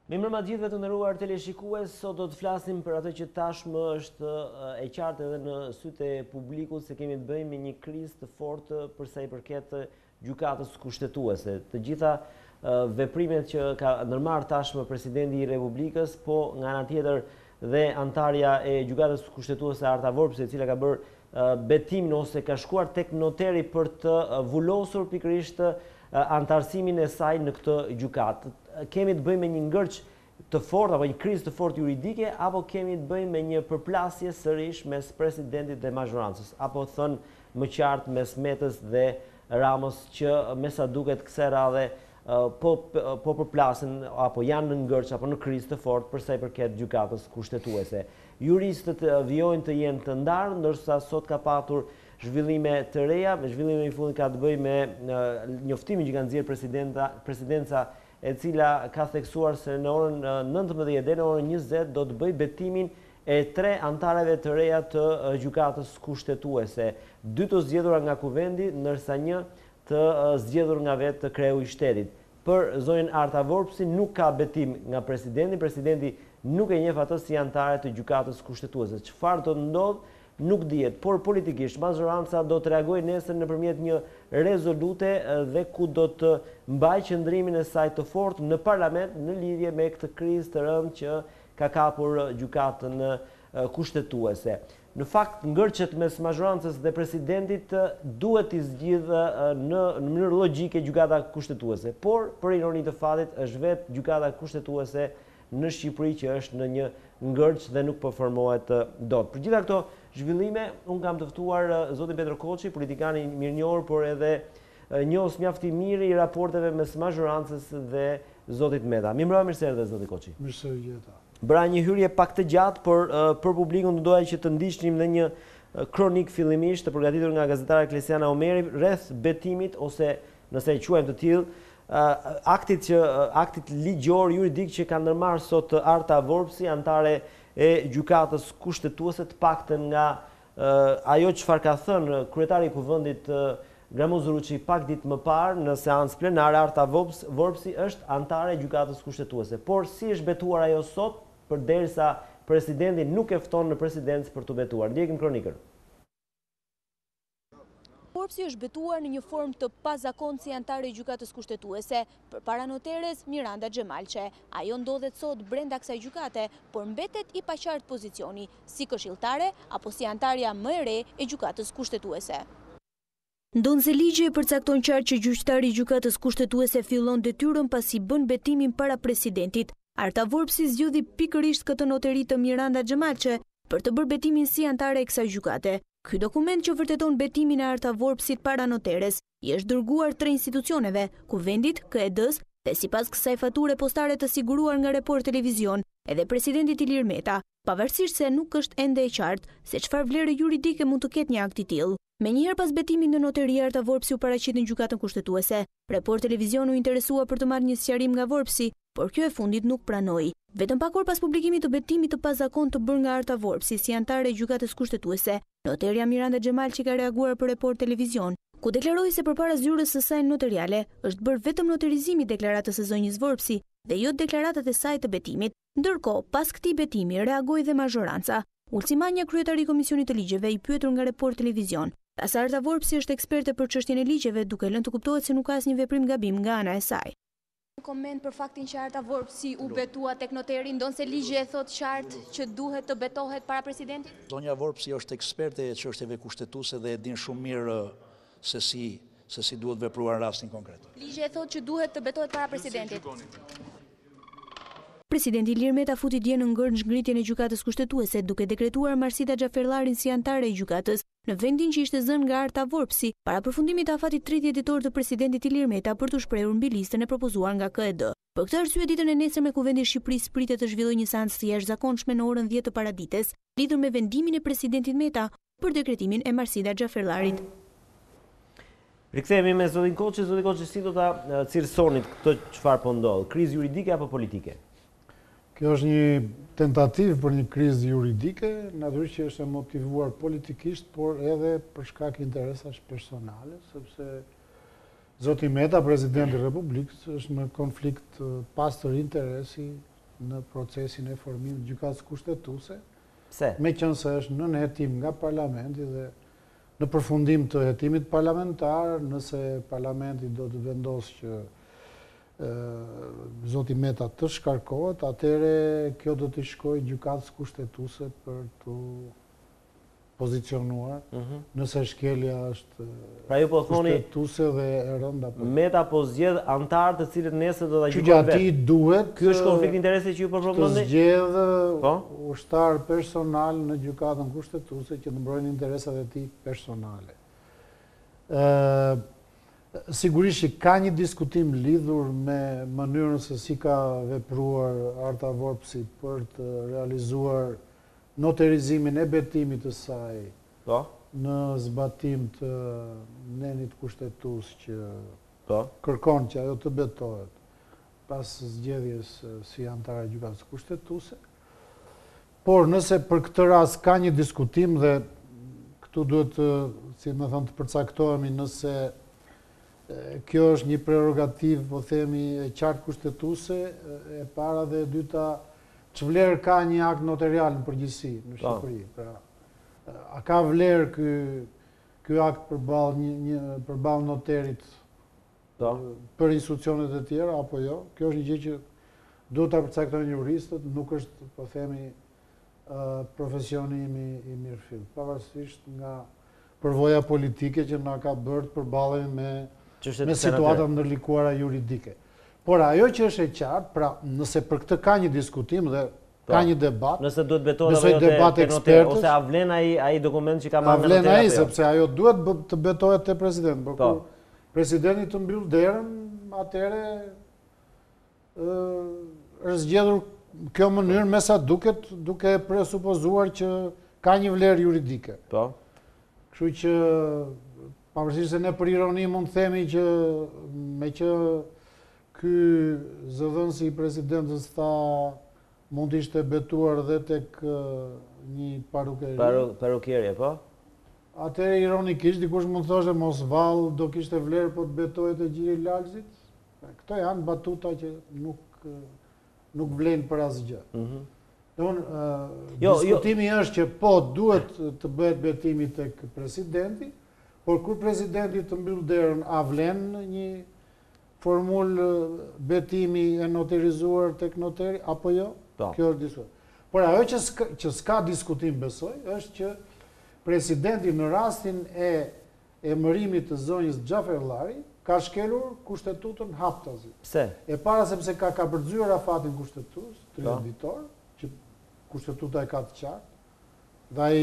Mirëmbrëma të gjithëve të nderuar teleshikues, sot do të flasim për atë që tashmë është e qartë edhe në sytë e publikut se kemi të bëjmë me një krizë të fortë për sa i përket gjykatës kushtetuese. Të gjitha veprimet që ka ndërmarrë tashmë presidenti i Republikës, po nga ana tjetër dhe antarja e gjykatës kushtetuese Arta Vorpsi, e cila ka bërë betimin ose ka shkuar tek noteri për të vullosur pikërisht antarësimin e saj në këtë gjykatë. Kemi të bëjmë me një ngërç të fortë apo një krizë të fortë juridike, apo kemi të bëjmë me një përplasje sërish mes presidentit dhe mazhorancës, apo thënë më qartë mes Metës dhe Ramës, që me sa duket kësaj radhe po përplasin apo janë në ngërç apo në krizë të fortë për sa i përket gjykatës kushtetuese. Juristët vijojnë të jenë të ndarë, ndërsa sot ka patur zhvillime të reja. Zhvillime i fundit ka të bëjë me njoftimin që ka nxjerrë presidenca, e cila ka theksuar se në orën 19 dhe në orën 20 do të bëjë betimin e 3 antarëve të reja të gjykatës kushtetuese, 2 të zgjedhura nga kuvendi, ndërsa 1 të zgjedhur nga vetë kreu i shtetit. Për zonjën Arta Vorpsi nuk ka betim nga presidenti nuk e njeh atë si antare të gjykatës kushtetuese. Çfarë do të ndodhë nuk dihet, por politikisht mazoranca do të reagojë nesër nëpërmjet një rezolute dhe ku do të mbajë qëndrimin e saj të fortë në parlament në lidhje me këtë krizë të rëndë që ka kapur gjykatën kushtetuese. Në fakt, ngërçet mes mazhorancës dhe presidentit duhet t'i zgjidhë në mënyrë logjike gjykata kushtetuese, por për ironi të fatit është vetë gjykata kushtetuese në Shqipëri që është në një ngërç dhe nuk po formohet dot. Për gjitha këto zhvillime, unë kam të ftuar zotin Petro Koçi, politikani mirënjohur, por edhe njohës mjaft i mirë i raporteve mes mazhorancës dhe zotit Meta. Mirëmbrëma, mirë se erdhe zoti Koçi. Mirë se jeta. Bra një hyrje pak të gjatë, por për publikun doja që të ndiqnim në një kronik fillimisht të përgatitur nga gazetare Klesiana Omeri rreth betimit ose nëse e quajmë të tillë aktit ligjor juridik që ka ndërmarrë sot Arta Vorpsi, antare e gjykatës kushtetuese, të paktën nga ajo çfarë ka thënë kryetari i kuvendit Gramoz Ruçi pak ditë më parë në seancë plenare. Arta Vorpsi është antare e gjykatës kushtetuese, por si është betuar ajo sot, përderisa presidenti nuk e fton në presidencë për të betuar. Ndjekim kronikën. Vorpsi është betuar në një formë të pazakontë si antare e gjykatës kushtetuese përpara noteres Miranda Xhemalçe. Ajo ndodhet sot brenda kësaj gjykate, por mbetet i paqartë pozicioni, si këshilltare apo si antarja më e re e gjykatës kushtetuese. Ndonse ligji e përcakton qartë që gjyqtari i gjykatës kushtetuese fillon detyrën pasi bën betimin para presidentit, Arta Vorpsi zgjodhi pikërisht këtë noteri të Miranda Xhemalçe për të bërë betimin si antare e kësaj gjykate. Ky dokument që vërteton betimin e Arta Vorpsit para noteres i është dërguar 3 institucioneve, kuvendit, KED-s dhe sipas kësaj fature postare të siguruar nga Report Televizion, edhe presidentit Ilir Meta, pavarësisht se nuk është ende e qartë se çfarë vlere juridike mund të ketë një akt i tillë. Menjëherë pas betimit në noteri, Arta Vorpsi u paraqit në gjykatën kushtetuese. Report Televizion u interesua për të marrë një sqarim nga Vorpsi, por kjo e fundit nuk pranoi. Vetëm pak orë pas publikimit të betimit të pazakontë të bërë nga Arta Vorpsi si antare e gjykatës kushtetuese, noterja Miranda Xhemalçi ka reaguar për Report Televizion, ku deklaroi se përpara zyrës së saj notariale është bërë vetëm noterizimi i deklaratës së zonjës Vorpsi dhe jo deklaratat e saj të betimit. Ndërkohë, pas këtij betimi reagoi dhe mazhoranca. Ultimanja, kryetari i Komisionit të Ligjeve, i pyetur nga Report Televizion, pasi Arta Vorpsi është eksperte për çështjen e ligjeve, duke lënë të kuptohet se nuk ka asnjë veprim gabim nga ana e saj. Koment për faktin që Arta Vorpsi u betua tek noteri, ndonse ligji e thot qartë që duhet të betohet para presidentit? Zonja Vorpsi është eksperte e çështjeve kushtetuese dhe e din shumë mirë se si duhet vepruar në rastin konkret. Ligji e thot që duhet të betohet para presidentit. Presidenti Ilir Meta futi dje në ngërç ngritjen e gjykatës kushtetuese, duke dekretuar Marsida Xhaferllarin si antare e gjykatës, në vendin që ishte zënë nga Arta Vorpsi, para përfundimit të afatit 30 ditor të presidentit Ilir Meta për të shprehur mbi listën e propozuar nga KED. Për këtë arsye, ditën e nesërme Kuvendi i Shqipërisë pritet të zhvillojë një seancë të jashtëzakonshme në orën 10 të paradites, lidhur me vendimin e presidentit Meta për dekretimin e Marsida Xhaferllarit. Rikthehemi me zotin Koçi. Zoti Koçi, si do ta cilësoni këtë çfarë po ndodh? Krizë juridike apo politike? Kjo është një tentativë për një krizë juridike, natyrisht që është motivuar politikisht, por edhe për shkak interesash personale, sepse zoti Meta, presidenti i Republikës, është në konflikt pastër interesi në procesin e formimit të gjykatës kushtetuese, Pse? me qenë se është në hetim nga parlamenti dhe në përfundim të hetimit parlamentar, nëse parlamenti do të vendosë që Zoti Meta të shkarkohet, atëre kjo do të shkojë gjykatës kushtetuese për të pozicionuar, nëse shkelja është Pra ju po thoni kushtetuese dhe e rënda. Meta po zgjedh antarë të cilët nesër do ta Që gjykojnë ati vetë. duhet Ky është konflikt interesi që ju të përproponi? zgjedhë ushtar personal në gjykatën kushtetuese që të mbrojnë interesat e tij personale. Sigurisht që ka një diskutim lidhur me mënyrën se si ka vepruar Arta Vorpsi për të realizuar noterizimin e betimit të saj në zbatim të nenit kushtetues që kërkon që ajo të betohet pas zgjedhjes si antare e gjykatës kushtetuese. Por nëse për këtë rast ka një diskutim dhe këtu duhet, si më thënë, të përcaktohemi nëse kjo është një prerogativ, po themi, e qartë kushtetuese, e para dhe e dyta, ç'vlerë ka një akt notarial në përgjithësi në Shqipëri. Pra, a ka vlerë ky akt përballë noterit për institucionet e tjera apo jo? Kjo është një gjë që duhet ta përcaktojnë juristët, nuk është, po themi, profesioni i mirëfill, pavarësisht nga përvoja politike që na ka bërë të përballemi me situata ndërlikuara juridike. Por ajo që është e qartë, pra nëse për këtë ka një diskutim dhe ka një debat, nëse duhet betohet apo jo te noter, ose a vlen ai dokument që ka marrë me noter? A vlen ai, sepse ajo duhet të betohet te presidenti, por kur presidenti të mbyll derën, atëre është zgjedhur kjo mënyrë me sa duket, duke presupozuar që ka një vlerë juridike. Kështu që pavarësisht se ne për ironi mund të themi që me që ky zëdhënësi i presidentës tha mund të ishte betuar dhe tek një parukierje, po? Atëherë ironikisht dikush mund të thoshte mos vallë do kishte vlerë po të betohet e Gjiri Lalzit. Këto janë batuta që nuk vlen për asgjë. Diskutimi është që po duhet të bëhet betimi tek presidenti, por kur presidenti të mbyll derën, a vlen një formulë betimi e noterizuar tek noteri apo jo? Kjo është diskutim. Por ajo që s'ka diskutim besoj është që presidenti në rastin e emërimit të zonjës Xhafer Llari ka shkelur kushtetutën haptazi. Pse? E para sepse ka kapërcyer afatin kushtetues, trishditor, që kushtetuta e ka të qartë, dhe ai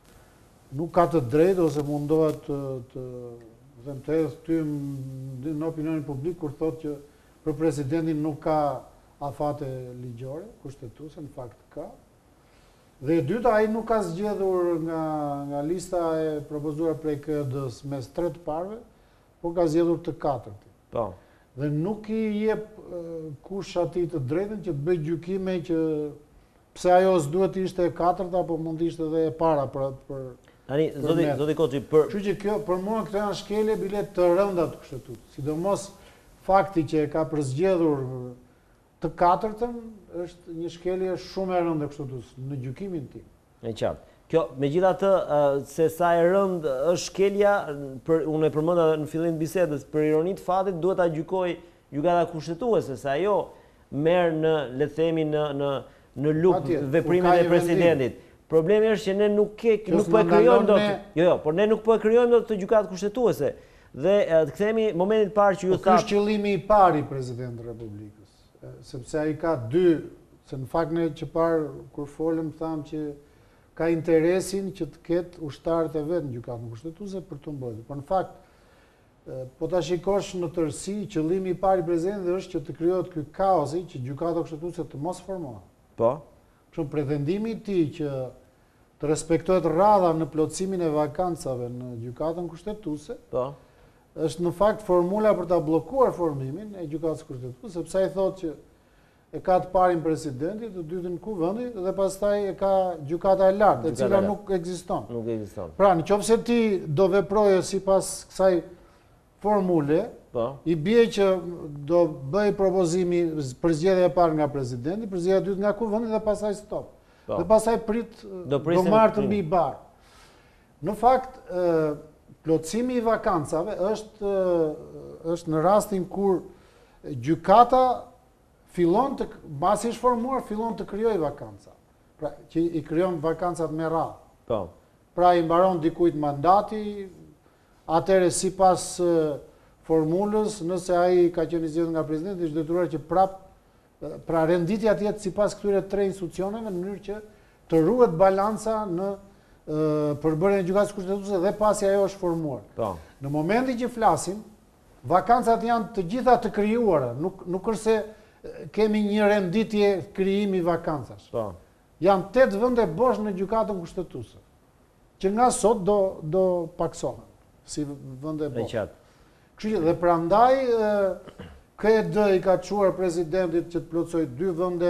nuk ka të drejtë ose mundohet të hedhë tym në opinionin publik kur thotë që për presidentin nuk ka afate ligjore, kushtetuese, në fakt ka. Dhe e dyta, ai nuk ka zgjedhur nga lista e propozuar prej KD-s mes 3 të parëve, por ka zgjedhur të 4-ti. Dhe nuk i jep kush atij të drejtën që të bëj gjykime që pse ajo s'duhet të ishte e 4-ta, apo mund të ishte edhe e para për Tani, zoti Koçi, kështu që kjo për mua këto janë shkelje bilet të rënda të kushtetues. Sidomos fakti që e ka përzgjedhur të 4-tën është një shkelje shumë e rëndë e kushtetues në gjykimin tim. E qartë. Kjo, megjithatë, se sa e rëndë është shkelja, unë e përmenda në fillim të bisedës, për ironi të fatit duhet ta gjykojë gjykata kushtetuese, se ajo merr le të themi në lupë veprimet e presidentit. Problemi është që ne nuk po e krijojmë dot. Por ne nuk po e krijojmë dot këtë gjykatë kushtetuese. Dhe të kthehemi momentin parë që ju thatë. Ky është qëllimi i parë i presidentit të Republikës, sepse ai ka dy, se në fakt ne që parë kur folëm thamë që ka interesin që të ketë ushtarët e vet në gjykatën kushtetuese për të mbrojtur. Por në fakt po ta shikosh në tërësi, qëllimi i parë i presidentit është që të krijohet ky kaosi që gjykata kushtetuese të mos formohet. Po. Shumë pretendimi i tij që të respektohet radha në plotësimin e vakancave në gjykatën kushtetuese, është në fakt formula për ta bllokuar formimin e gjykatës kushtetuese, sepse ai thotë që e ka të parin presidenti, të dytin kuvendi dhe pastaj e ka gjykata e lartë, e cila nuk ekziston. Nuk ekziston. Pra, nëse ti do veproje sipas kësaj formule, i bie që do bëj propozimi për zgjedhje e parë nga presidenti, për zgjedhje e dytë nga kuvendi dhe pastaj stop. Dhe pastaj do marrë të mbi barë. Në fakt, plotësimi i vakancave është në rastin kur gjykata fillon të, mbasi është formuar, fillon të krijojë vakanca. Pra, që i krijon vakancat me radhë. Pra, i mbaron dikujt mandati, atëherë sipas formulës, nëse ai ka qenë i zgjedhur nga presidenti, është detyruar që pra renditja të jetë sipas këtyre tre institucioneve, në mënyrë që të ruhet balanca në përbërjen e gjykatës kushtetuese dhe pasi ajo është formuar. Në momentin që flasim, vakancat janë të gjitha të krijuara, nuk është se kemi një renditje krijimi vakancash. Janë 8 vende bosh në gjykatën kushtetuese, që nga sot do paksohen si vende bosh. Kështu që dhe prandaj KED i ka çuar presidentit që të plotësoj 2 vende,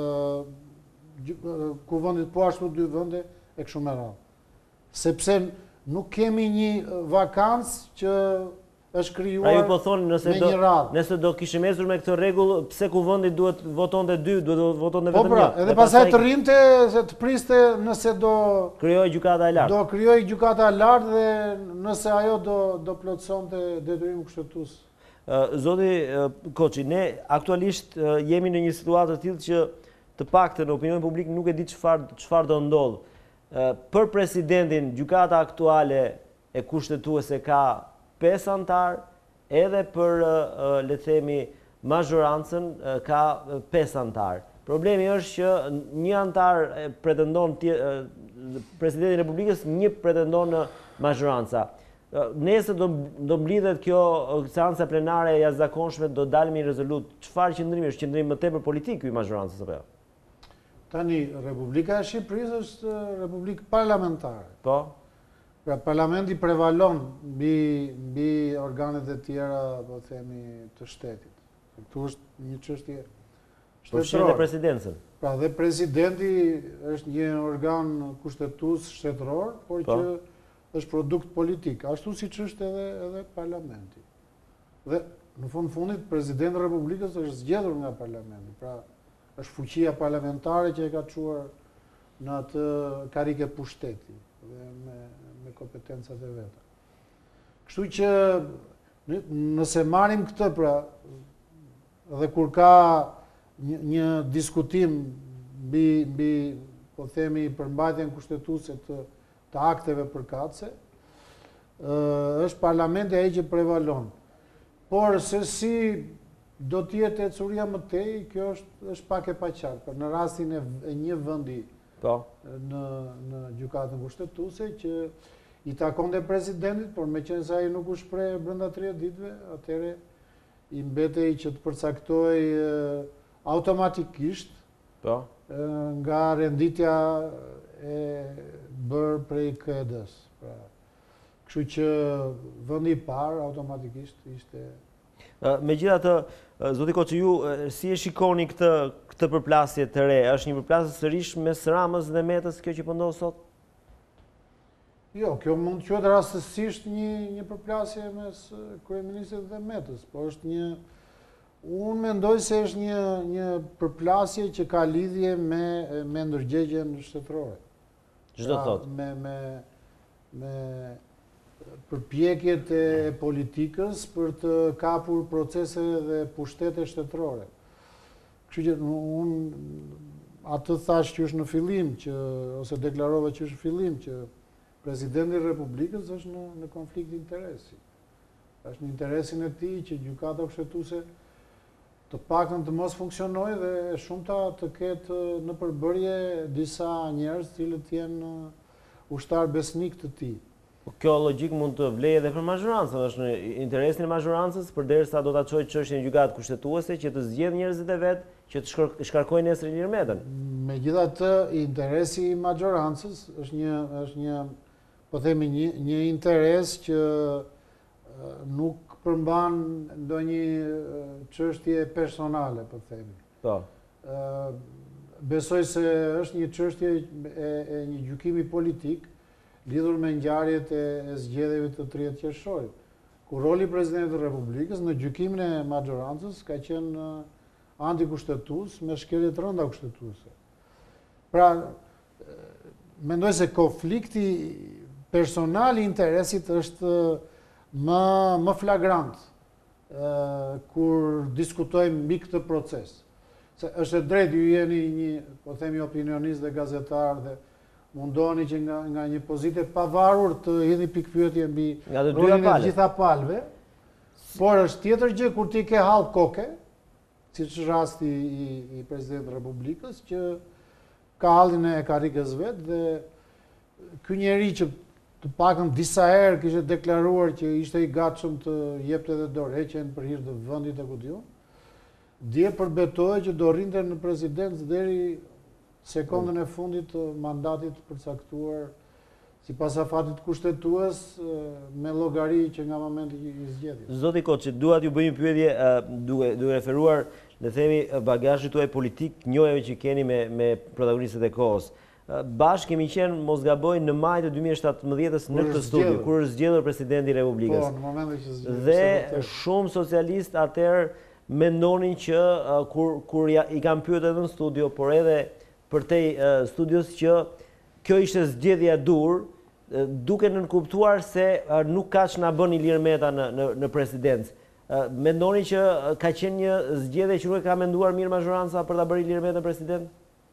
kuvendit po ashtu 2 vende e kështu me radhë. Sepse nuk kemi një vakancë që është krijuar me një radhë. Nëse do kishim ecur me këtë rregull, pse kuvendi duhet votonte 2, duhet votonte vetëm 1? Po pra, edhe pastaj të rrinte se të priste nëse do krijojë gjykata e lartë. Do krijojë gjykata e lartë dhe nëse ajo do plotësonte detyrimin kushtetues. Zoti Koçi, ne aktualisht jemi në një situatë të tillë që të paktën opinioni publik nuk e di çfarë do ndodh. Për presidentin, gjykata aktuale e kushtetuese ka 5 antar, edhe për, le të themi, mazhorancën ka 5 antar. Problemi është që një antar pretendon presidentin e Republikës, një pretendon në mazhoranca. Nesër do mblidhet kjo seanca plenare e jashtëzakonshme, do dalmi rezolut. Çfarë qëndrimi është? Qëndrim më tepër politik ky mazhorancës apo jo? Tani, Republika e Shqipërisë është republikë parlamentare. Po. Pra, parlamenti prevalon mbi organet e tjera, po themi, të shtetit. Këtu është një çështje shtetërore. Po fshin dhe presidencën. Pra, dhe presidenti është një organ kushtetues shtetëror, por që është produkt politik, ashtu siç është edhe parlamenti. Dhe në fundit presidenti i Republikës është zgjedhur nga parlamenti. Pra, është fuqia parlamentare që e ka çuar në atë karike pushteti dhe me kompetencat e veta. Kështu që nëse marrim këtë, pra, dhe kur ka një diskutim mbi po themi përmbajtjen kushtetuese të akteve përkatëse, është parlamenti ai që prevalon. Por se si do të jetë ecuria më tej, kjo është pak e paqartë. Në rastin e një vendi në gjykatën kushtetuese që i takonte presidentit, por meqenëse ai nuk u shpreh brenda 30 ditëve, atëherë i mbetej që të përcaktojë automatikisht nga renditja e bërë prej KED-s. Kështu që vendi i parë automatikisht ishte. Megjithatë, zoti Koçi, ju si e shikoni këtë përplasje të re? Është një përplasje sërish mes Ramës dhe Metës, kjo që po ndodh sot? Jo, kjo mund të quhet rastësisht një përplasje mes kryeministrit dhe Metës, por është unë mendoj se është një përplasje që ka lidhje me ndërgjegjen shtetërore. Ç'do thotë? Me përpjekjet e politikës për të kapur procese dhe pushtete shtetërore. Kështu që unë atë thash që është në fillim, ose deklarova që është në fillim, që presidenti i Republikës është në konflikt interesi. Është në interesin e tij që gjykata kushtetuese të paktën të mos funksionojë dhe shumëta të ketë në përbërje disa njerëz të cilët janë ushtar besnik të tij. Kjo logjik mund të vlejë edhe për mazhorancën, është në interesin e mazhorancës, përderisa do ta çojë çështjen në gjykatë kushtetuese që të zgjedhë njerëzit e vet që të shkarkojnë nesër Ilir Metën. Megjithatë, interesi i mazhorancës është një po themi një interes që nuk përmban ndonjë çështje personale, po themi. Po. Besoj se është një çështje e një gjykimi politik lidhur me ngjarjet e zgjedhjeve të 30 qershorit. ku roli i Presidentit të Republikës në gjykimin e maxhorancës ka qenë antikushtetues me shkelje të rënda kushtetuese. Pra, mendoj se konflikti personal i interesit është më flagrant kur diskutojmë mbi këtë proces. Se është e drejtë, ju jeni një, po themi, opinionist dhe gazetar dhe mundoni që nga një pozite pavarur të hidhni pikpyetje mbi rolin e gjitha palëve, por është tjetër gjë kur ti ke hall koke, siç është rasti i Presidentit të Republikës, që ka hallin e karrikës vet dhe ky njeri që të pakën disa herë kishte deklaruar që ishte i gatshëm të jepte edhe dorëheqjen për hir të vendit e kudiun, dje përbetohej që do rrinte në presidencë deri sekondën e fundit të mandatit përcaktuar sipas afatit kushtetues me llogari që nga momenti i zgjedhjes. Zoti Koçi, dua t'ju bëj një pyetje duke referuar, le themi, bagazhit tuaj politik, njojave që keni me protagonistët e kohës. Bashkë kemi qenë, mos gaboj, në maj të 2017-ës në këtë studio, kur është zgjedhur presidenti i Republikës. Po, në momentin që zgjedhur. Dhe shumë socialistë atëherë mendonin që kur i kam pyetur edhe në studio, por edhe përtej studios, që kjo ishte zgjedhja dur, duke nënkuptuar se nuk ka që na bën Ilir Meta në presidencë. Mendoni që ka qenë një zgjedhje që nuk e ka menduar mirë maxhoranca për ta bërë Ilir Meta president?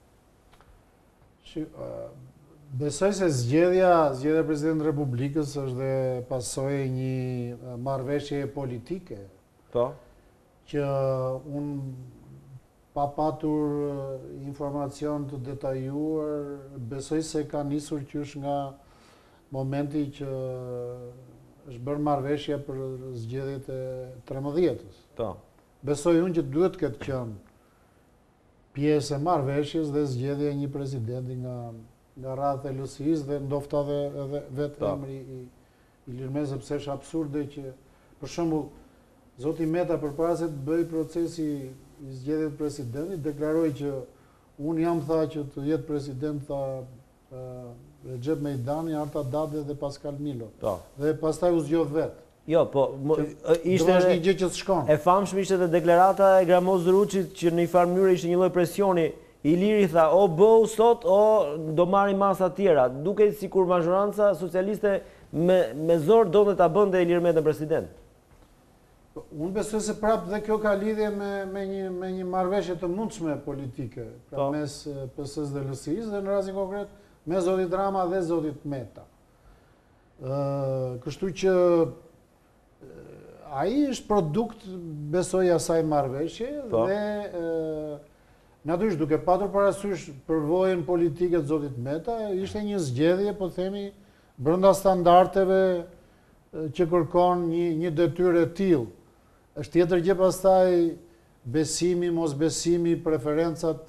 Besoj se zgjedhja e Presidentit të Republikës është dhe pasojë e një marrëveshje politike. Po. Që unë pa patur informacion të detajuar, besoj se ka nisur qysh nga momenti që është bërë marrëveshja për zgjedhjet e 13-ës. Po. Besoj unë që duhet këtë qenë pjesë e marrëveshjes dhe zgjedhja e një presidenti nga radhët e LSI-s dhe ndofta edhe vetë emri i Ilir Meta, sepse është absurde që, për shembull, Zoti Meta përpara se të bëj procesi i zgjedhjes presidentit, deklaroi që unë jam, tha, që të jetë president, tha, Recep Mejdani, Arta Dade dhe Pascal Milo. Dhe pastaj u zgjodh vetë. Jo, po, ishte një gjë që s'shkon. E famshme ishte dhe deklarata e Gramoz Ruçit që në një farë mënyrë ishte një lloj presioni. Iliri tha, o bëu sot, o do marrim masa tjera. Duket sikur maxhoranca socialiste me zor donte ta bënte Ilir Meta president. Unë besoj se prapë dhe kjo ka lidhje me një marrëveshje të mundshme politike, pra mes PS-s dhe LSI-s dhe në rastin konkret me zotit Rama dhe zotit Meta. Kështu që ai është produkt, besoj, asaj marrëveshje dhe natyrisht duke patur parasysh përvojën politike të zotit Meta, ishte një zgjedhje, po themi, brenda standardeve që kërkon një detyrë e tillë. Është tjetër gjë pastaj besimi, mos besimi, preferencat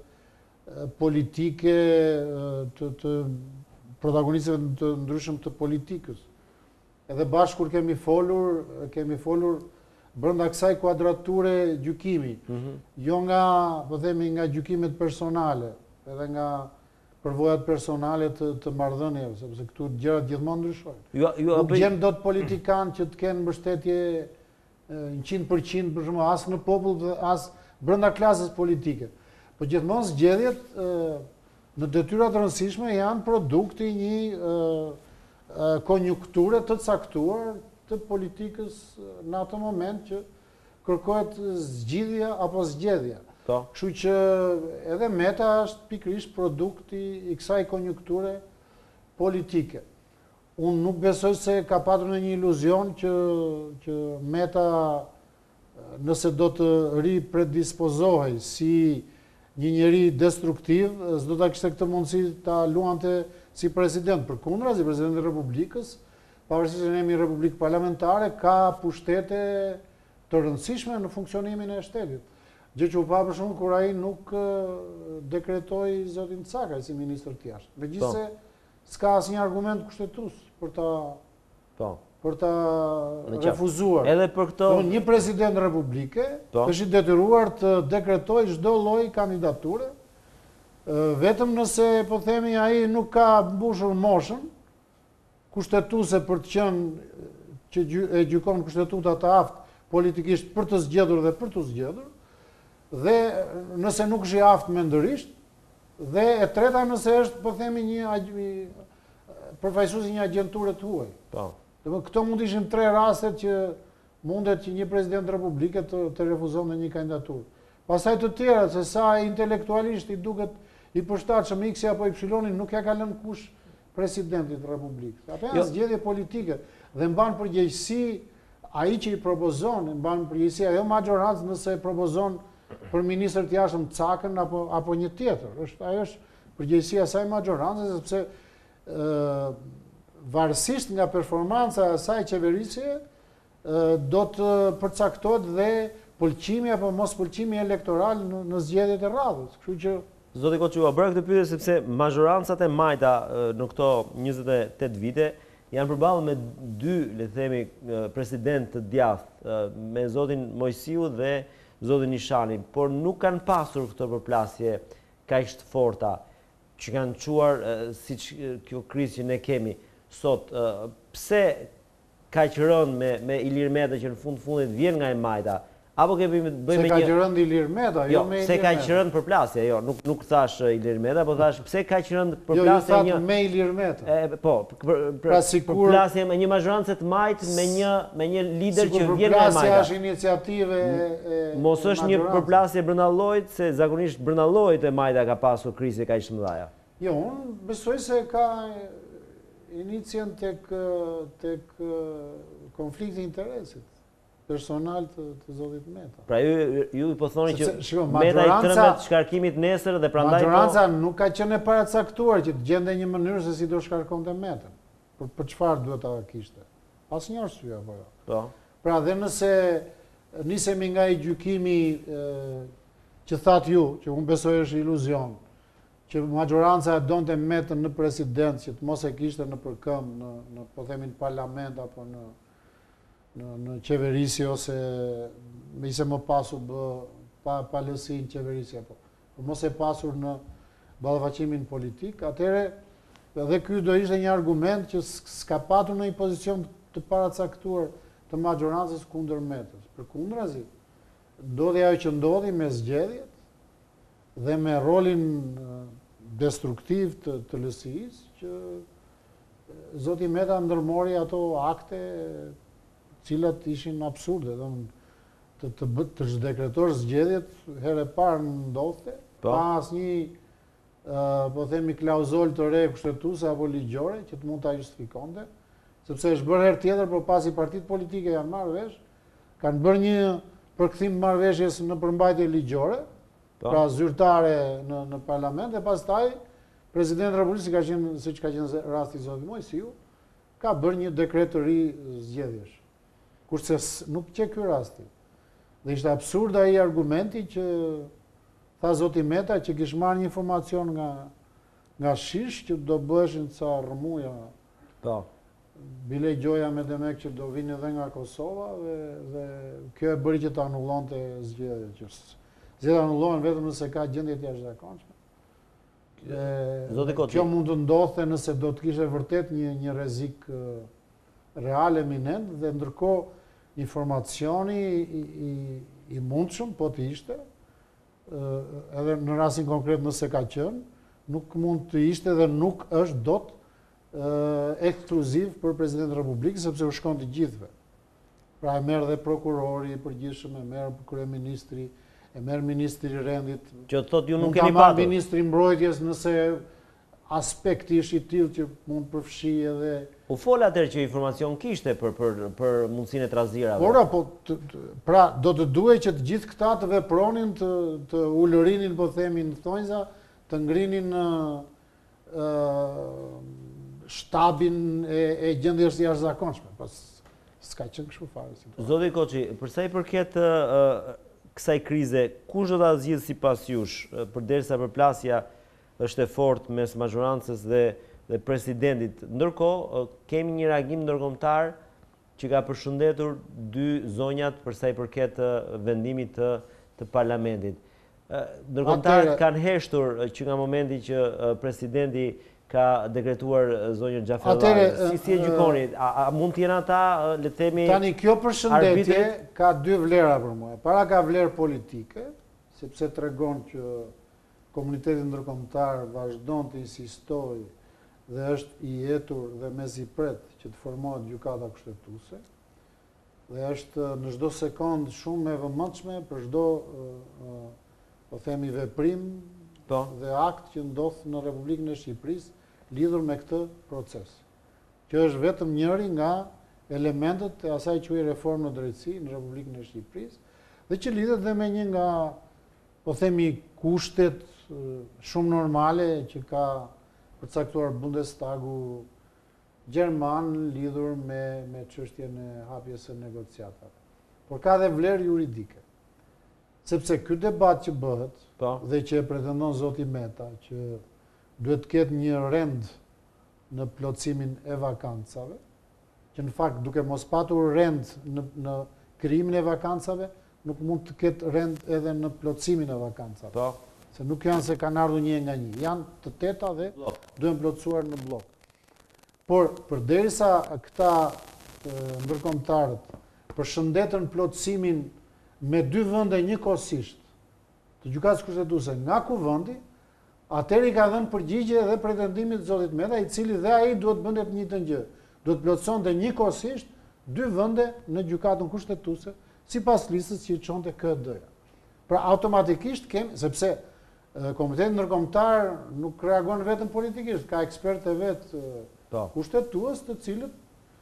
politike të protagonistëve të ndryshëm të politikës. Edhe bashkë kur kemi folur brenda kësaj kuadrature gjykimi, jo nga, po themi, nga gjykimet personale, edhe nga përvojat personale të marrëdhënieve, sepse këtu gjërat gjithmonë ndryshojnë. Nuk gjen dot politikan që të kenë mbështetje 100% për shembull as në popull dhe as brenda klasës politike. Po gjithmonë zgjedhjet në detyra të rëndësishme janë produkti një konjunkture të caktuar të politikës në atë moment që kërkohet zgjidhja apo zgjedhja. Kështu që edhe Meta është pikërisht produkti i kësaj konjunkture politike. Unë nuk besoj se ka patur në një iluzion që Meta, nëse do të ripredispozohej si një njeri destruktiv, s'do ta kishte këtë mundësi ta luante si president. Përkundra, si president i Republikës, pavarësisht se ne jemi republikë parlamentare, ka pushtete të rëndësishme në funksionimin e shtetit. Gjë që u pa për shembull kur ai nuk dekretoi zotin Cakaj si ministër të jashtëm. Megjithëse s'ka asnjë argument kushtetues për ta refuzuar. Edhe për këto një president republike është i detyruar të dekretojë çdo lloj kandidature, vetëm nëse, po themi, ai nuk ka mbushur moshën kushtetuese për të qenë që e gjykon kushtetuta të aftë politikisht për të zgjedhur dhe për të zgjedhur, dhe nëse nuk është i aftë mendërisht, dhe e treta nëse është, po themi, përfaqësuesi një agjenture të huaj. Këto mund ishin 3 rastet që mundet që një president republike të refuzon në një kandidaturë. Pastaj të tjera, se sa intelektualisht i duket i përshtatshëm X apo Y nuk ja ka lënë kush presidentit republikës. Ato janë zgjedhje politike dhe mban përgjegjësi ai që i propozon, mban përgjegjësi ajo majorancë nëse propozon për ministër të jashtëm Cakën apo një tjetër. Ajo është përgjegjësia e saj majorancës, sepse varësisht nga performanca e saj qeverisje do të përcaktohet dhe pëlqimi apo mos pëlqimi elektoral në zgjedhjet e radhës. Kështu që Zoti Koçi, u bëra këtë pyetje sepse majorancat e majta në këto 28 vite janë përballur me 2, le të themi, president të djathtë, me zotin Mojsiu dhe zotin Nishani, por nuk kanë pasur këtë përplasje kaq të forta që kanë çuar siç kjo krizë që ne kemi sot. Pse kaq rënd me Ilir Meta që në fundit vjen nga e majta? Apo kemi bëjmë se ka që rënd Ilir Meta, jo me Ilir Meta. Se ka që rënd përplasje, jo, nuk thash Ilir Meta, po thash pse ka që rënd përplasje një... Jo, me Ilir Meta. Po, përplasje me një mazhorancë të majtë me një lider që vjen nga e majta. Përplasja është iniciative mos është një përplasje brenda llojit, se zakonisht brenda llojit e majta ka pasur krizë kaq të mëdha. Jo, unë besoj se ka inicien tek konflikti interesit personal të zotit Meta. Pra ju po thoni që Meta i trembet shkarkimit nesër dhe prandaj majoranca nuk ka qenë e paracaktuar që të gjende një mënyrë se si do shkarkonte Metën. Për çfarë duhet ta kishte? Asnjë arsye apo jo. Po. Pra dhe nëse nisemi nga i gjykimi që thatë ju, që unë besoj është iluzion, që majoranca e donte Metën në president, që të mos e kishte në përkëm, në po themin parlament apo në qeverisi ose me ise më pasur pa lësi në qeverisi apo mos e pasur në ballafaqqimin politik, atëre edhe ky do ishte një argument që s'ka patur në një pozicion të paracaktuar të majorancës kundër Metës. Përkundrazi, ndodhi ajo që ndodhi me zgjedhjet dhe me rolin destruktiv të lësisë, që zoti Meta ndërmori ato akte cilat ishin absurde, të zhdekretosh zgjedhjet herë e parë ndodhte, pa asnjë, po themi, klauzol të re kushtetuese apo ligjore që të mund ta justifikonte, sepse është bërë herë tjetër, por pasi partitë politike janë marrë vesh, kanë bërë një përkthim marrëveshjes në përmbajtje ligjore, pra zyrtare në parlament, dhe pastaj presidenti i Republikës, siç ka qenë rasti i zotit Mojsiu, ka bërë një dekret të ri zgjedhjesh. Kurse nuk që ky rasti. Dhe ishte absurd ai argumenti që tha zoti Meta që kishte marrë një informacion nga shish që do bëheshin ca rrëmuja. Po. Bile gjoja me demek që do vinë edhe nga Kosova dhe kjo e bëri që të anullonte zgjedhjet. Zgjedhjet anullohen vetëm nëse ka gjendje të jashtëzakonshme. Kjo mund të ndodhte nëse do të kishte vërtet një rrezik real eminent, dhe ndërkohë informacioni i mundshëm, po të ishte, edhe në rastin konkret nëse ka qenë, nuk mund të ishte dhe nuk është dot ekskluziv për presidentin e Republikës, sepse u shkon të gjithëve. Pra e merr dhe prokurori i përgjithshëm, e merr kryeministri, e merr ministri i rendit. Që thotë ju nuk keni patur. Mund ta marrë ministri i mbrojtjes nëse aspekti është i tillë që mund përfshi edhe... U fol atëherë që informacion kishte për mundësinë e trazirave. Pra, do të duhej që të gjithë këta të vepronin, të ulërinin, po themi në thonjza, të ngrinin shtabin e gjendjes së jashtëzakonshme. Pas s'ka qenë kështu fare. Zoti Koçi, përsa i përket kësaj krize, kush do ta zgjidhë sipas jush, përderisa përplasja është e fortë mes majorancës dhe presidentit. Ndërkohë, kemi një reagim ndërkombëtar që ka përshëndetur 2 zonjat përsa i përket vendimit të parlamentit. Ndërkombëtarët kanë heshtur që nga momenti që presidenti ka dekretuar zonjën Xhaferllari. Si e gjykoni? A mund t'jenë ata, le të themi, tani kjo përshëndetje ka dy vlera për mua. Para ka vlerë politike, sepse tregon që komuniteti ndërkombëtar vazhdon të insistojë dhe është i jetur dhe mezipret që të formohet gjykata kushtetuese, dhe është në çdo sekond shumë e vëmendshme për çdo po themi veprim dhe akt që ndodh në Republikën e Shqipërisë lidhur me këtë proces, që është vetëm njëri nga elementet e asaj quaj reformë në drejtësi në Republikën e Shqipërisë, dhe që lidhet dhe me një nga, po themi, kushtet shumë normale që ka përcaktuar Bundestagu Gjerman lidhur me çështjen e hapjes së negociatave. Por ka dhe vlerë juridike. Sepse ky debat që bëhet dhe që e pretendon zoti Meta, që duhet të ketë një rend në plotësimin e vakancave, që në fakt duke mos patur rend në krijimin e vakancave, nuk mund të ketë rend edhe në plotësimin e vakancave. Se nuk janë se kanë ardhur një nga një, janë të teta dhe duhen plotësuar në blok. Por përderisa këta ndërkombëtarët përshëndetën plotësimin me dy vende njëkohësisht të gjykatës kushtetuese nga kuvendi, atëherë i ka dhënë përgjigje dhe pretendimit të zotit Meta, i cili dhe ai duhet bënte të njëjtën gjë. Duhet plotësonte njëkohësisht dy vende në gjykatën kushtetuese sipas listës që çonte KD-ja. Pra automatikisht kemi, sepse Komiteti Ndërkombëtar nuk reagon vetëm politikisht, ka ekspertë e vet kushtetues të cilët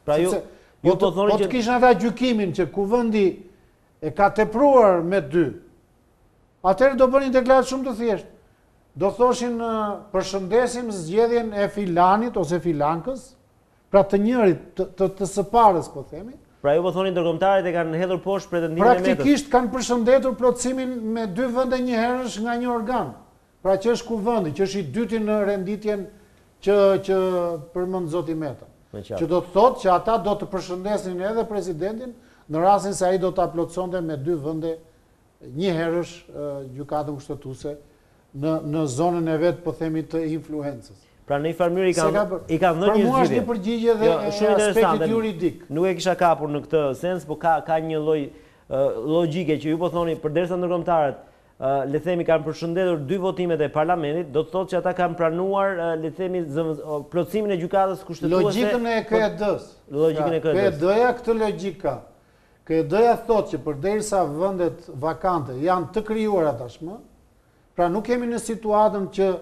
po të kishin ata gjykimin që kuvendi e ka tepruar me dy, atëherë do bënin deklaratë shumë të thjeshtë. Do thoshin përshëndesim zgjedhjen e filanit ose filankës, pra të njërit, të së parës, po themi. Pra ju po thoni ndërkombëtarët e kanë hedhur poshtë pretendimin e Metës. Praktikisht kanë përshëndetur plotësimin me dy vende njëherësh nga një organ. Pra që është kuvendi, që është i dyti në renditjen që përmend zoti Meta. Që do të thotë që ata do të përshëndesin edhe presidentin në rastin se ai do ta plotësonte me dy vende njëherësh gjykatën kushtetuese në zonën e vet, po themi, të influencës. Pra në një farë mënyrë i kanë dhënë një zgjidhje. Për mua është një përgjigje dhe aspektit juridik. Nuk e kisha kapur në këtë sens, por ka një lloj logjike që ju po thoni përderisa ndërkombëtarët le themi kanë përshëndetur dy votimet e parlamentit, do të thotë që ata kanë pranuar le themi plotësimin e gjykatës kushtetuese. Logjikën e KED-s. Logjikën e KED-s. KED-ja këtë logjik ka. KED-ja thotë që përderisa vendet vakante janë të krijuara tashmë, pra nuk kemi në situatën që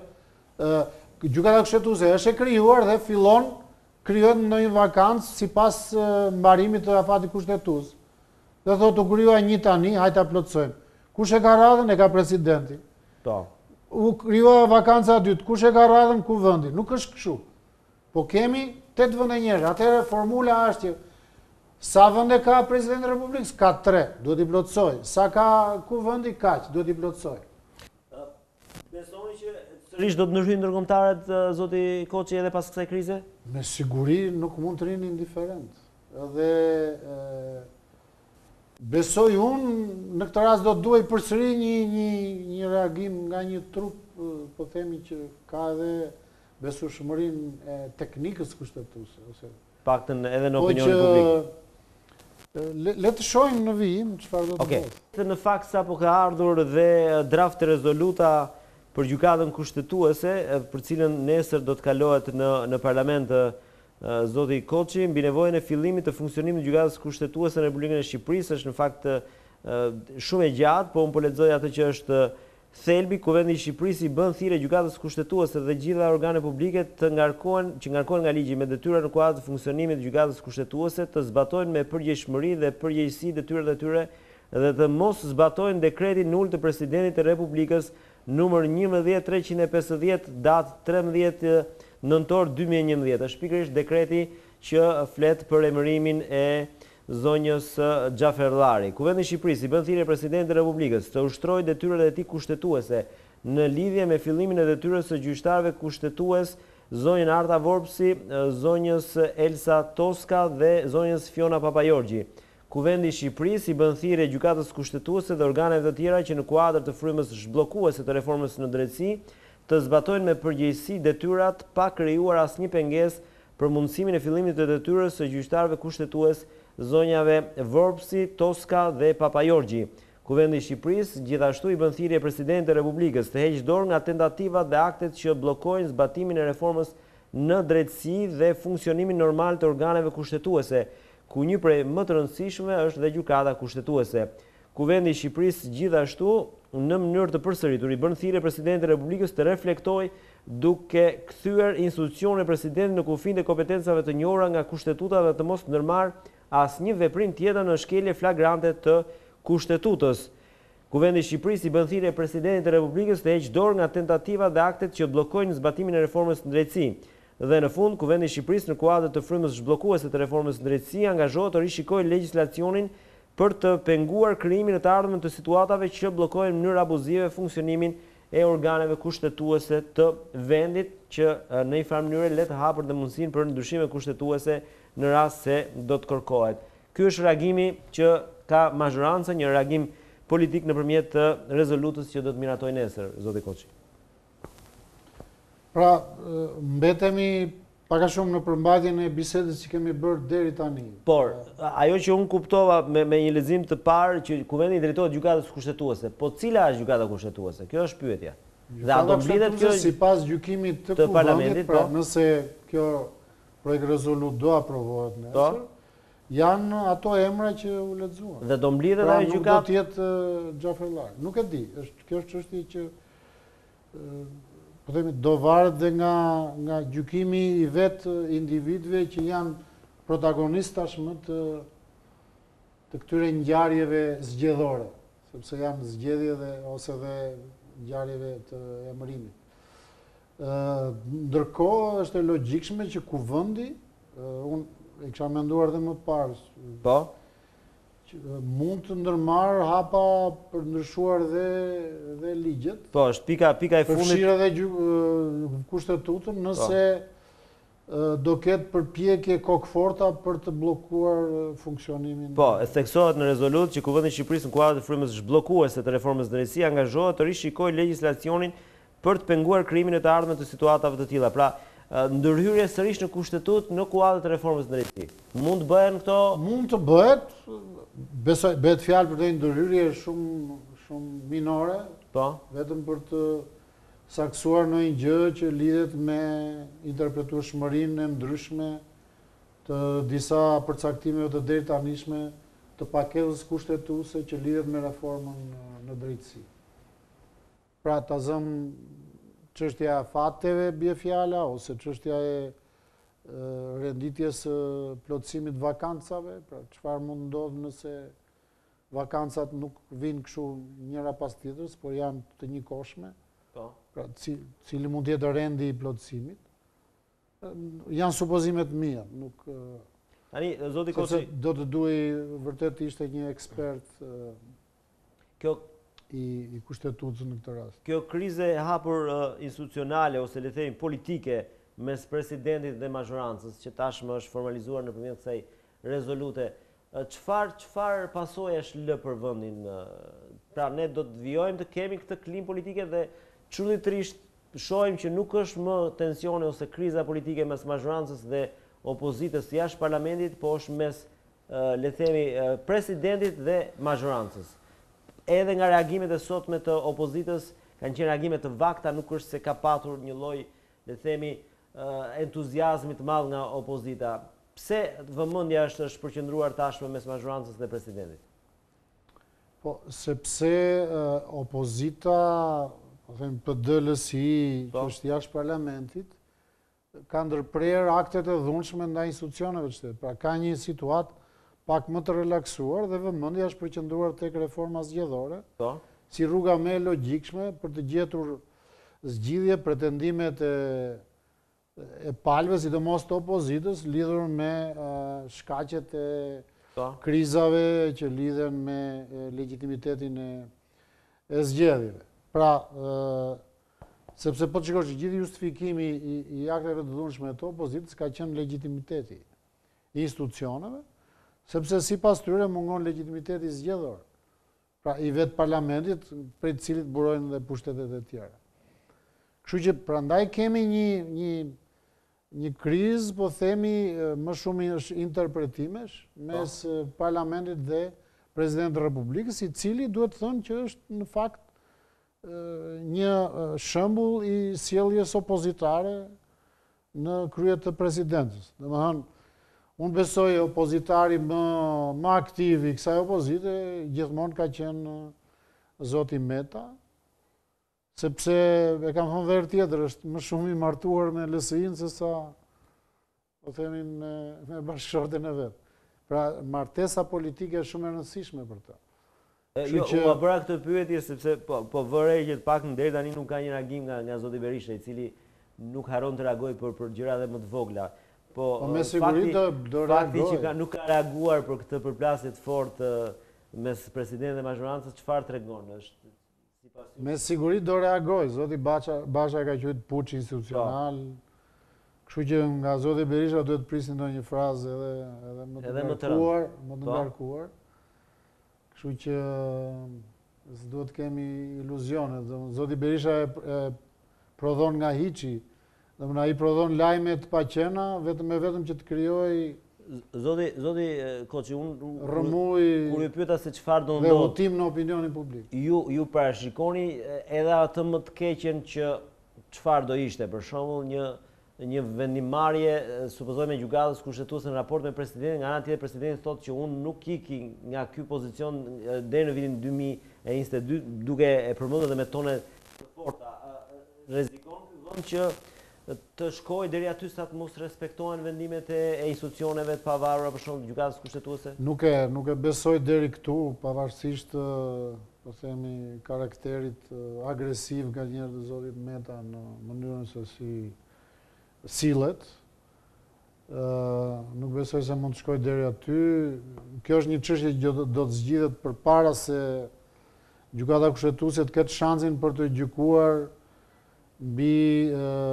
gjykata kushtetuese është e krijuar dhe krijohet në një vakancë sipas mbarimit të afatit kushtetues. Dhe thotë u krijuar një tani, hajta plotësojmë. Kush e ka radhën? E ka presidenti. U krijuar vakanca e dytë, kush e ka radhën? Kuvendi. Nuk është kështu. Po kemi 8 vende njerëz. Atëherë formula është që sa vende ka presidenti i Republikës? Ka 3, duhet i plotësoj. Sa ka kuvendi? Kaq, duhet i plotësoj. Besoni që sërish do të ndryshojnë ndërkombëtarët zoti Koçi edhe pas kësaj krize? Me siguri nuk mund të rinë indiferent. Edhe besoj unë në këtë rast do të duhej përsëri një reagim nga një trup, po themi, që ka edhe besueshmërinë e teknikës kushtetuese ose paktën edhe në opinionin publik. Le të shohim në vijim çfarë do të bëhet. Në fakt sapo ka ardhur dhe draft rezoluta për gjykatën kushtetuese, për cilën nesër do të kalohet në parlament zoti Koçi, mbi nevojën e fillimit të funksionimit të gjykatës kushtetuese në Republikën e Shqipërisë, është në fakt shumë e gjatë, po unë po lexoj atë që është thelbi. Kuvendi i Shqipërisë i bën thirrje gjykatës kushtetuese dhe gjitha organet publike që ngarkohen nga ligji me detyra në kuadër të funksionimit të gjykatës kushtetuese të zbatojnë me përgjegjësi dhe përgjegjësi detyrat e tyre dhe të mos zbatojnë dekretin nul të presidentit të Republikës numër 11350 datë 13 nëntor 2011. Është pikërisht dekreti që flet për emërimin e zonjës Xhaferllari. Kuvendi i Shqipërisë i bën thirrje presidentit të Republikës të ushtrojë detyrat e tij kushtetuese në lidhje me fillimin e detyrës së gjyqtarëve kushtetues zonjën Arta Vorpsi, zonjës Elsa Toska dhe zonjës Fiona Papajorgji. Kuvendi i Shqipërisë i bën thirrje gjykatës kushtetuese dhe organeve të tjera që në kuadër të frymës zhbllokuese të reformës në drejtësi të zbatojnë me përgjegjësi detyrat pa krijuar asnjë pengesë për mundësimin e fillimit të detyrës së gjyqtarëve kushtetues zonjave Vorpsi, Toska dhe Papajorgji. Kuvendi i Shqipërisë gjithashtu i bën thirrje Presidentit të Republikës të heqë dorë nga tentativat dhe aktet që bllokojnë zbatimin e reformës në drejtësi dhe funksionimin normal të organeve kushtetuese, ku një prej më të rëndësishme është dhe gjykata kushtetuese. Kuvendi i Shqipërisë gjithashtu në mënyrë të përsëritur i bën thirrje Presidentit të Republikës të reflektojë duke kthyer institucionin e Presidentit në kufijin e kompetencave të njohura nga kushtetuta dhe të mos ndërmarr asnjë veprim tjetër në shkelje flagrante të Kushtetutës. Kuvendi i Shqipërisë i bën thirrje Presidentit të Republikës të heqë dorë nga tentativat dhe aktet që bllokojnë zbatimin e reformës në drejtësi. Dhe në fund, Kuvendi i Shqipërisë në kuadër të frymës zhbllokuese të reformës në drejtësi angazhohet të rishikojë legjislacionin për të penguar krijimin e të ardhmën të situatave që bllokojnë në mënyrë abuzive funksionimin e organeve kushtetuese të vendit, që në një farë mënyrë le të hapër dhe mundësinë për ndryshime kushtetuese në rast se do të kërkohet. Ky është reagimi që ka mazhoranca, një reagim politik nëpërmjet të rezolutës që do të miratojë nesër, zoti Koçi. Pra, mbetemi pak a shumë në përmbajtjen e bisedës që kemi bërë deri tani. Por, ajo që unë kuptova me një lexim të parë që kuvendi drejtohet gjykatës kushtetuese, po cila është gjykata kushtetuese? Kjo është pyetja. Dhe a do mblidhet kjo sipas gjykimit të kuvendit, pra nëse kjo projekt rezolut do aprovohet nesër, janë ato emra që u lexuan. Dhe do mblidhet ajo gjykatë? Nuk do të jetë Xhaferlar. Nuk e di, kjo është çështje që po themi do varet dhe nga gjykimi i vet individëve që janë protagonistë tashmë të këtyre ngjarjeve zgjedhore, sepse janë zgjedhje ose dhe ngjarjeve të emërimit. Ndërkohë është e logjikshme që kuvendi, unë e kisha menduar dhe më parë, po, mund të ndërmarrë hapa për ndryshuar dhe ligjet. Po, është pika e fundit. Përfshirë edhe kushtetutën nëse do ketë përpjekje kokëforta për të bllokuar funksionimin. Po, e theksohet në rezolutë që Kuvendi i Shqipërisë në kuadër të frymës zhbllokuese të reformës drejtësie angazhohet të rishikojë legjislacionin për të penguar krijimin e të ardhmën të situatave të tilla. Pra, ndërhyrje sërish në kushtetutë në kuadër të reformës drejtësi. Mund të bëhen këto? Mund të bëhet. Bëhet fjalë për të ndërhyrje shumë minore. Po. Vetëm për të saksuar në një gjë që lidhet me interpretueshmërinë e ndryshme të disa përcaktimeve të deri tanishme të paketës kushtetuese që lidhet me reformën në drejtësi. Pra ta zëm çështja e fateve bie fjala ose çështja e renditjes plotësimit vakancave, pra çfarë mund ndodh nëse vakancat nuk vinë kështu njëra pas tjetrës, por janë të njëkohshme. Po. Pra cili mund të jetë rendi i plotësimit. Janë supozimet mia, nuk Tani, zoti Koçi, do të duhej vërtet ishte një ekspert i kushtetutës në këtë rast. Kjo krize e hapur institucionale ose le të themi politike mes presidentit dhe mazhorancës, që tashmë është formalizuar nëpërmjet kësaj rezolute, çfarë pasojash lë për vendin? Pra ne do të vijojmë të kemi këtë klim politike dhe çuditërisht shohim që nuk është më tensione ose kriza politike mes mazhorancës dhe opozitës jashtë parlamentit, po është mes le të themi presidentit dhe mazhorancës. Edhe nga reagimet e sotme të opozitës kanë qenë reagime të vakta, nuk është se ka patur një lloj, le të themi, entuziazmi të madh nga opozita. Pse vëmendja është përqendruar tashmë mes mazhorancës dhe presidentit? Po, sepse opozita, po them PD-LSI, që është jashtë parlamentit, ka ndërprer aktet e dhunshme ndaj institucioneve të shtetit. Pra ka një situatë pak më të relaksuar dhe vëmendja është përqendruar tek reforma zgjedhore, si rruga më e logjikshme për të gjetur zgjidhje pretendimet e palëve, sidomos të opozitës, lidhur me shkaqet e krizave që lidhen me legitimitetin e zgjedhjeve. Pra, sepse po të shikosh gjithë justifikimi i akteve të dhunshme të opozitës ka qenë legitimiteti i institucioneve, sepse sipas tyre mungon legitimiteti zgjedhor. Pra i vetë parlamentit, prej të cilit burojnë dhe pushtetet e tjera. Kështu që prandaj kemi një krizë, po themi më shumë interpretimesh mes parlamentit dhe Presidentit Republikës, i cili duhet të thënë që është në fakt një shembull i sjelljes opozitare në krye të presidentës. Domethënë, unë besoj opozitari më aktiv i kësaj opozite gjithmonë ka qenë zoti Meta, sepse e kam thënë verë tjetër, është më shumë i martuar me LSI-n se sa, po themi, me bashkëshorten e vetë. Pra, martesa politike është shumë e rëndësishme për ta. Jo, ma bëra këtë pyetje sepse po vërej që të pak në deri tani nuk ka një reagim nga zoti Berisha, i cili nuk haron të reagoj për gjëra dhe më të vogla. Po me siguri do fakti reagoj. që nuk ka reaguar për këtë përplasje të fortë mes presidentit dhe mazhorancës, çfarë tregon? Me siguri do reagoj. Zoti Basha ka quajtur puç institucional. Kështu që nga zoti Berisha duhet të prisni ndonjë frazë edhe më të ngarkuar. Kështu që duhet kemi iluzione. Zoti Berisha e prodhon nga hiçi. Domethënë ai prodhon lajme të paqena vetëm që të krijojë Zoti Koçi, unë rrëmuj kur ju pyeta se çfarë do dhe ndodhë, udhtim në opinionin publik. Ju parashikoni edhe atë më të keqen që çfarë do ishte, për shembull një vendimarrje, supozojmë e gjykatës kushtetuese në raport me presidentin, nga ana tjetër presidenti thotë që unë nuk iki nga ky pozicion deri në vitin 2022 duke e përmendur dhe me tone të forta. Rrezikon ky vend që të shkoj deri aty sa të mos respektohen vendimet e institucioneve të pavarura, për shembull gjykatës kushtetuese? Nuk e besoj deri këtu, pavarësisht po themi karakterit agresiv nga njëherë të zotit Meta në mënyrën se si sillet. Nuk besoj se mund të shkoj deri aty. Kjo është një çështje që do të zgjidhet përpara se gjykata kushtetuese të ketë shansin për të gjykuar mbi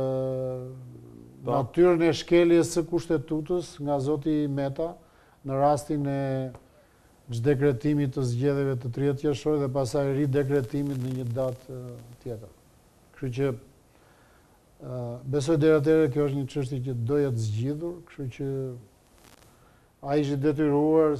natyrën e shkeljes së kushtetutës nga zoti Meta në rastin e dekretimit të zgjedhjeve të 30 qershor dhe pastaj ridekretimit në një datë tjetër. Kështu që besoj deri atëherë kjo është një çështje që do jetë zgjidhur, kështu që ai ishte detyruar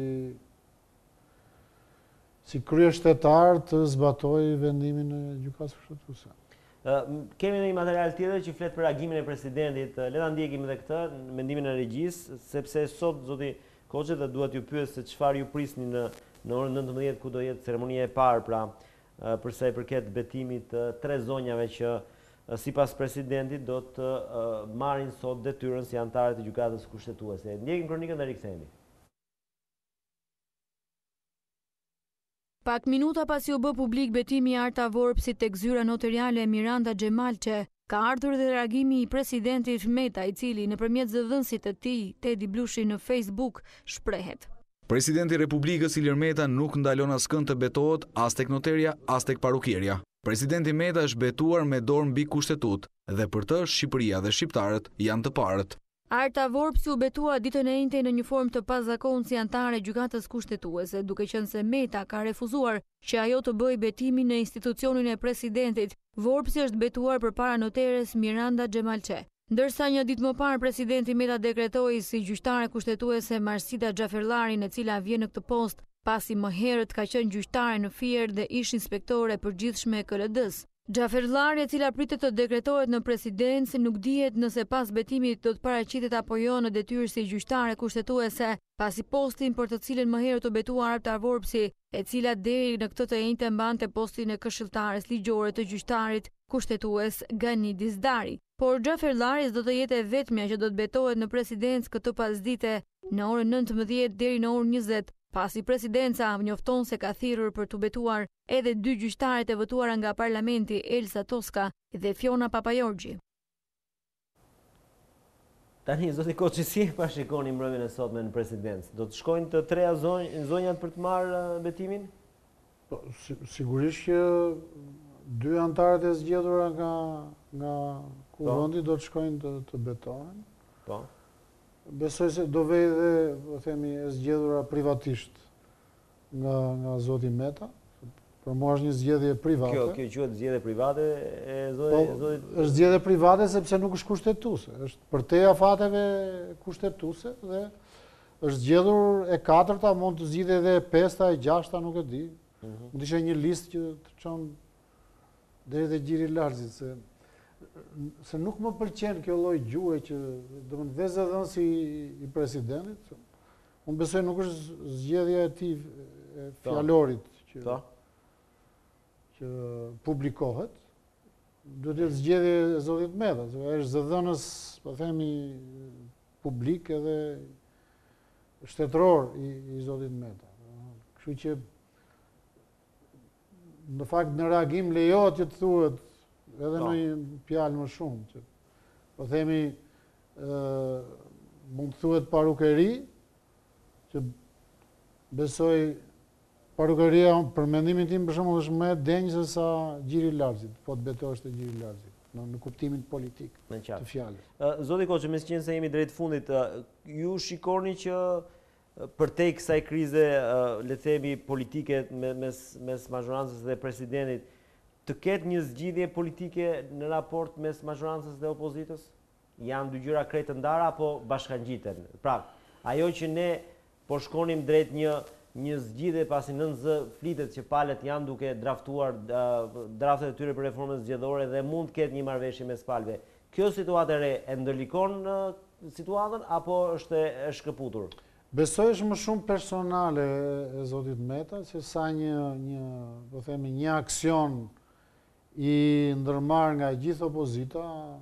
si kryeshtetar të zbatojë vendimin e gjykatës kushtetuese. Kemi një material tjetër që flet për reagimin e presidentit. Le ta ndjekim edhe këtë në mendimin e regjisë, sepse sot zoti Koçi dhe duhet ju pyes se çfarë ju prisni në orën 19 ku do jetë ceremonia e parë, pra për sa i përket betimit të 3 zonjave që sipas presidentit do të marrin sot detyrën si anëtarë të gjykatës kushtetuese. Ndjekim kronikën dhe rikthehemi. Pak minuta pasi u bë publik betimi i Arta Vorpsit tek zyra notariale Miranda Xhemalçe, ka ardhur dhe reagimi i presidentit Meta, i cili nëpërmjet zëdhënësit të tij, Tedi Blushi, në Facebook shprehet. Presidenti i Republikës Ilir Meta nuk ndalon askënd të betohet as tek noteria, as tek parukieria. Presidenti Meta është betuar me dorë mbi kushtetutë dhe për të Shqipëria dhe shqiptarët janë të parët. Arta Vorpsi u betua ditën e njëjtë në një formë të pazakontë si antare gjykatës kushtetuese, duke qenë se Meta ka refuzuar që ajo të bëjë betimin në institucionin e presidentit. Vorpsi është betuar përpara noteres Miranda Xhemalçe. Ndërsa një ditë më parë presidenti Meta dekretoi si gjyqtare kushtetuese Marsida Xhaferllarin, e cila vjen në këtë post pasi më herët ka qenë gjyqtare në Fier dhe ish inspektore e përgjithshme e KLD-s. Xhaferllari, e cila pritet të dekretohet në presidencë, nuk dihet nëse pas betimit do të paraqitet apo jo në detyrë si gjyqtare kushtetuese, pasi postin për të cilën më herët u betua Arta Vorpsi, e cila deri në këtë të njëjtë mbante postin e këshilltares ligjore të gjyqtarit kushtetues Ganidis Dari. Por Xhaferllari do të jetë e vetmja që do të betohet në presidencë këtë pasdite në orën 19 deri në orën 20. Pasi presidenca njofton se ka thirrur për të betuar edhe 2 gjyqtarët e votuara nga parlamenti, Elsa Toska dhe Fiona Papajorgji. Tani, zoti Koçi, si e parashikoni mbrëmjen e sotme në presidencë? Do të shkojnë të treja zonjat për të marrë betimin? Sigurisht që 2 antarët e zgjedhura nga kuvendi do të shkojnë të betohen. Po. Besoj se do vej dhe, po themi, e zgjedhura privatisht nga zoti Meta. Për mua është një zgjedhje private. Kjo quhet zgjedhje private e zotit? Është zgjedhje private sepse nuk është kushtetuese. Është për te afateve kushtetuese dhe është zgjedhur e 4-ta, mund të zgjidhë edhe e 5-ta, e 6-ta, nuk e di. Mund të ishte një listë që të çon deri te Gjiri Larzit, se nuk më pëlqen kjo lloj gjuhë që domethënë vezëdhënësi i presidentit. Unë besoj nuk është zgjedhja e tij e fjalorit që publikohet, duhet të jetë zgjedhje e zotit Meta, është zëdhënës, po themi, publik edhe shtetëror i zotit Meta. Kështu që në fakt në reagim lejohet që të thuhet edhe në një fjalë më shumë, që po themi mund të thuhet parukeri, që besoj parukëria, për mendimin tim, për shembull, është më e denjë se sa Gjiri Larzit, po të betosh te Gjiri Larzit, në kuptimin politik të fjalës. Zoti Koçi, me qenë se jemi drejt fundit, ju shikoni që përtej kësaj krize, le të themi, politike mes mazhorancës dhe presidentit, të ketë një zgjidhje politike në raport mes mazhorancës dhe opozitës? Janë dy gjëra krejt të ndara apo bashkangjiten? Pra, ajo që ne po shkonim drejt një zgjidhje pasi 9Z flitet që palët janë duke draftuar draftet e tyre për reformën zgjedhore dhe mund të ketë një marrëveshje mes palëve. Kjo situatë e re e ndërlikon situatën apo është e shkëputur? Besoj është më shumë personale e zotit Meta, se sa po themi, një aksion i ndërmarrë nga gjithë opozita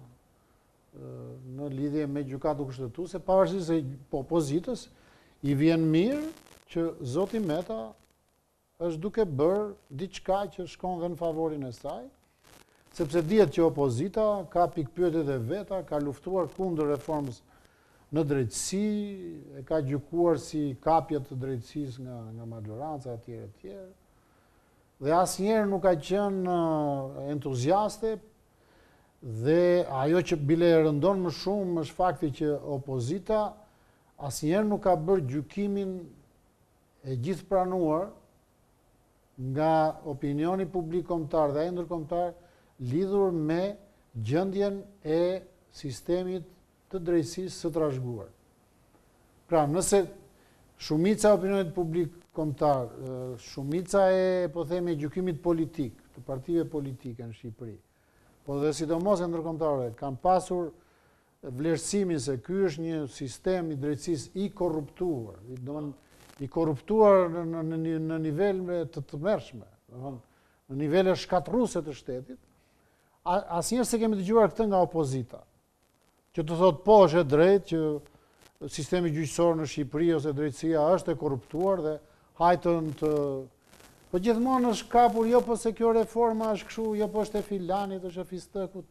në lidhje me gjykatën kushtetuese, pavarësisht se opozitës i vjen mirë që zoti Meta është duke bërë diçka që shkon dhe në favorin e saj, sepse dihet që opozita ka pikpyetjet e veta, ka luftuar kundër reformës në drejtësi, e ka gjykuar si kapje të drejtësisë nga majoranca etj. Dhe asnjëherë nuk ka qenë entuziaste, dhe ajo që bile e rëndon më shumë është fakti që opozita asnjëherë nuk ka bërë gjykimin e gjithë pranuar nga opinioni publik kombëtar dhe ai ndërkombëtar lidhur me gjendjen e sistemit të drejtësisë së trashëguar. Pra, nëse shumica e opinionit publik kombëtar, shumica e, po themi, gjykimit politik, të partive politike në Shqipëri, po dhe sidomos e ndërkombëtare, kanë pasur vlerësimin se ky është një sistem i drejtësisë i korruptuar, i korruptuar në nivel të tmerrshme, në nivele shkatërruese të shtetit, asnjëherë se kemi dëgjuar këtë nga opozita, që të thotë po është e drejtë që sistemi gjyqësor në Shqipëri ose drejtësia është e korruptuar dhe hajtën të... Po gjithmonë është kapur, jo po se kjo reforma është kështu, jo po është e filanit, është e fistëkut.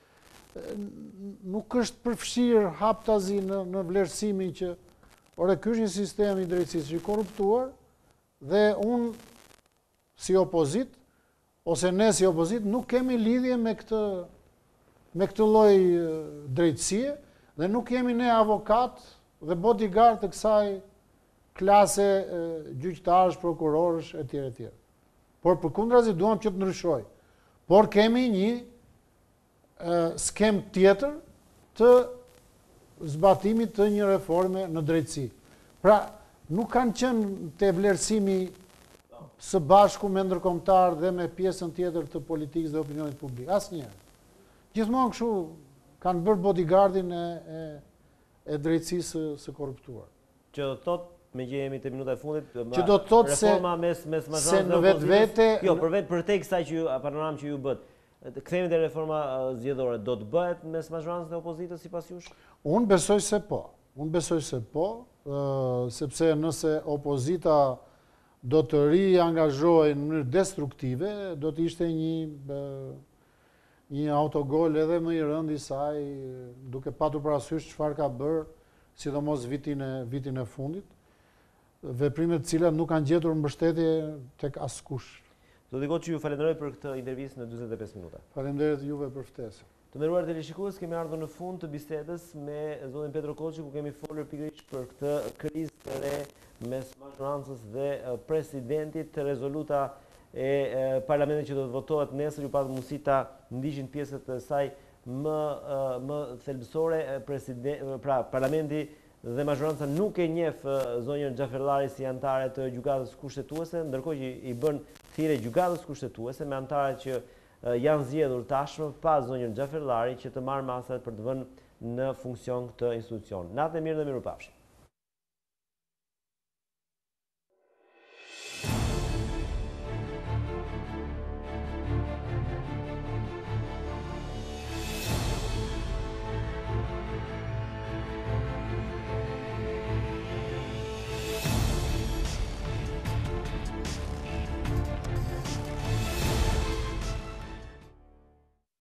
Nuk është përfshirë haptazi në vlerësimin që ore, ky është një sistem i drejtësisë i korruptuar dhe unë si opozit, ose ne si opozit, nuk kemi lidhje me këtë lloj drejtësie dhe nuk jemi ne avokat dhe bodyguard të kësaj klase gjyqtarësh, prokurorësh etj. Por përkundrazi duam që të ndryshoj. Por kemi një skem tjetër të zbatimit të një reforme në drejtësi. Pra, nuk kanë qenë të vlerësimi së bashku me ndërkombëtar dhe me pjesën tjetër të politikës dhe opinionit publik. Asnjëherë. Gjithmonë kështu kanë bërë bodyguardin e drejtësisë së korruptuar. Që do të thotë, me që jemi te minuta e fundit, që do të thotë reforma mes mazhorancës dhe opozitës. Jo, për tek kësaj që panoram që ju bët. Kthehemi te reforma zgjedhore, do të bëhet mes mazhorancës dhe opozitës sipas jush? Unë besoj se po. Sepse nëse opozita do të riangazhohej në mënyrë destruktive, do të ishte një autogol edhe më i rënd i saj, duke patur parasysh çfarë ka bërë, sidomos vitin e fundit, veprimet të cilat nuk kanë gjetur mbështetje tek askush. Zoti Koçi, ju falenderoj për këtë intervistë në 45 minuta. Faleminderit juve për ftesën. Të nderuar teleshikues, kemi ardhur në fund të bisedës me zotin Petro Koçi, ku kemi folur pikërisht për këtë krizë të re mes mazhorancës dhe presidentit. Rezoluta e parlamentit që do të votohet nesër, ju patë mundësi ta ndiqin pjesët e saj më thelbësore. Pra, parlamenti dhe mazhoranca nuk e njeh zonjën Xhaferllari si anëtare të gjykatës kushtetuese, ndërkohë që i bën thirrje gjykatës kushtetuese me anëtarët që janë zgjedhur tashmë pa zonjën Xhaferllari që të marrë masat për të vënë në funksion këtë institucion. Natë e mirë dhe mirupafshim.